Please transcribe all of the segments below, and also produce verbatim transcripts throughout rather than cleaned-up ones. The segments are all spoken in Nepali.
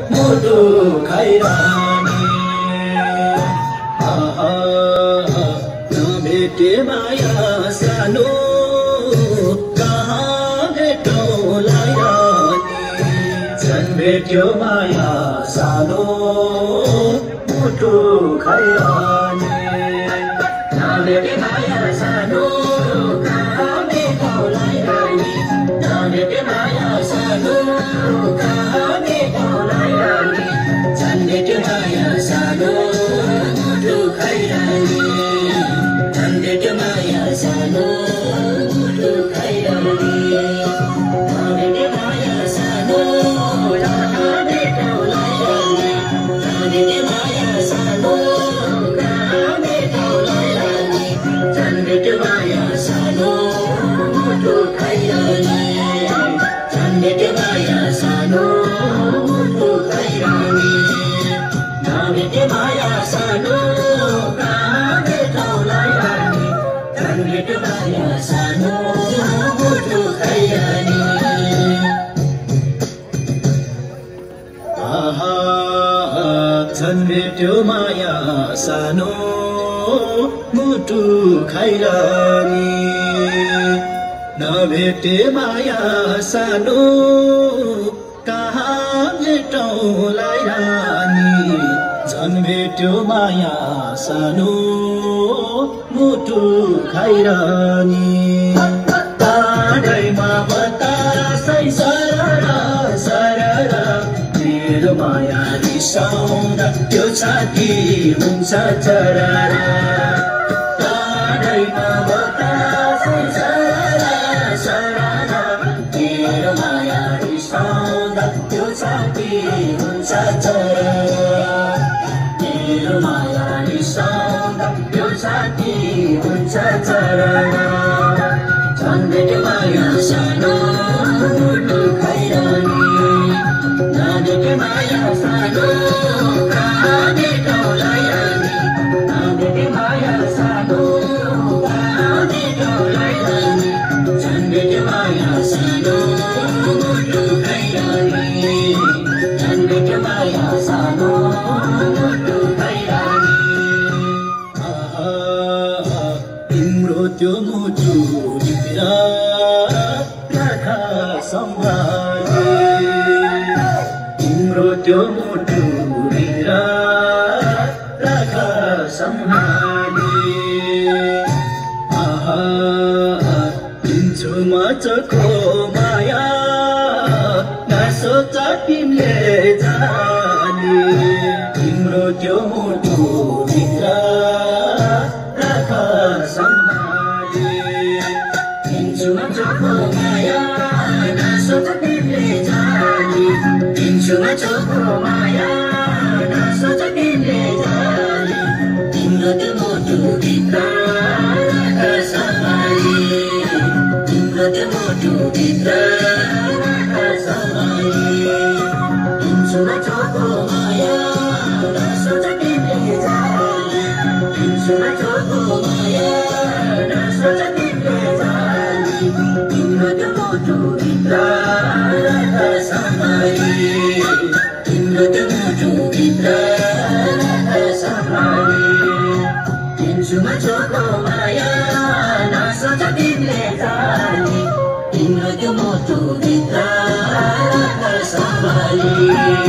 मुटु खैरानी नभेटे माया सानो कहाँ भेटौँलाई रानी झन् भेट्यो माया सानो मुटु खैरानी नभेटे माया सानो कहाँ भेटौँलाई रानी नभेटे माया सानो कहाँ भेटौँलाई रानी झन् भेट्यो माया सानो मुटु खैरानी झन् भेट्यो माया सानो मुटु खैरानी नभेटे माया सानो कहाँ भेटौँलाई रानी नभेटे माया सानो कहाँ भेटौँलाई रानी झन् भेट्यो माया सानो मुटु खैरानी झन् भेट्यो माया सानो मुटु खैरानी नभेटे माया सानो कहाँ भेटौँलाई रानी झन् भेट्यो माया सानो मुटु खैरानी आहा झन् भेट्यो माया सानो मुटु खैरानी नभेटे माया सानो कहाँ भेटौँलाई रानी झन् भेट्यो माया सानो मुटु खैरानी टाढैमा बतासै सररा सररा मेरो माया रिसाउँदा त्यो छाती हुन्छ चरारा टाढैमा बतासै सररा सररा मेरो माया रिसाउँदा त्यो छाती हुन्छ चरारा मेरो माया रिसाउँदा त्यो छाती हुन्छ चरारा झन् भेट्यो माया सानो मुटु खैरानी नभेट्यो माया सानो कहाँ भेटौँलाई रानी नभेट्यो माया सानो कहाँ भेटौँलाई रानी झन् भेट्यो माया सानो मुटु खैरानी झन् भेट्यो माया सानो मुटु खैरानी तिम्रो त्यो मुटुभित्र राख सम्हाली तिम्रो त्यो मुटुभित्र राख सम्हाली आहा दिन्छु म चोखो माया नसोच तिमीले जानी तिम्रो त्यो मुटुभित्र राख सम्हाली दिन्छु म चोखो माया नसोच तिमीले जानी दिन्छु म चोखो माया नसोच तिमीले जानी तिम्रो त्यो मुटुभित्र राख सम्हाली तिम्रो त्यो मुटुभित्र राख सम्हाली दिन्छु म चोखो माया नसोच तिमीले जानी दिन्छु म चोखो माया नसोच तिमीले जानी तिम्रो त्यो मुटुभित्र राख सम्हाली तिम्रो त्यो मुटुभित्र राख सम्हाली दिन्छु म चोखो माया नसोच तिमीले जानी तिम्रो त्यो मुटुभित्र राख सम्हाली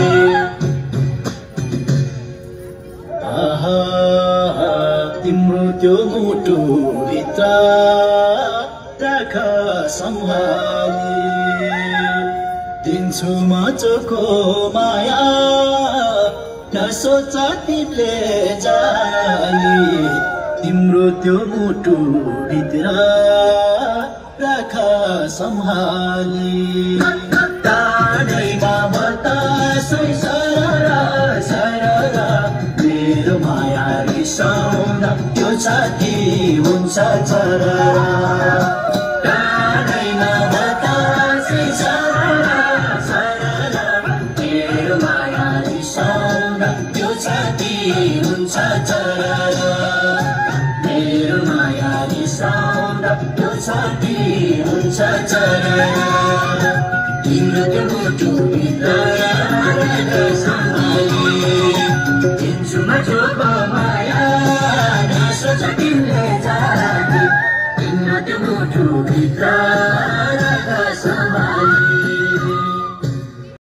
आहा तिम्रो त्यो मुटुभित्र राख सम्हाली दिन्छु म चोखो माया नसोच तिमीले जानी तिम्रो त्यो मुटुभित्र राख सम्हाली टाढैमा बतासै सररा सररा मेरो माया रिसाउँदा त्यो छाती हुन्छ चरारा टाढैमा बतासै सररा सररा मेरो माया रिसाउँदा त्यो छाती हुन्छ चरारा मेरो माया रिसाउँदा त्यो छाती हुन्छ चरारा तिम्रो त्यो मुटुभित्र चुप माया नसोच तिमीले जाने तिम्रो त्यो मुटुभित्र राख सम्हाली